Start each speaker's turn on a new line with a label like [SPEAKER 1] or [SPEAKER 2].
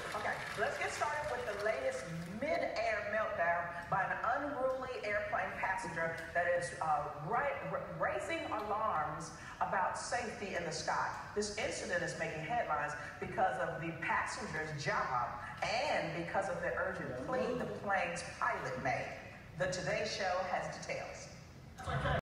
[SPEAKER 1] Okay, let's get started with the latest mid-air meltdown by an unruly airplane passenger that is raising alarms about safety in the sky. This incident is making headlines because of the passenger's job and because of the urgent plea the plane's pilot made. The Today Show has details.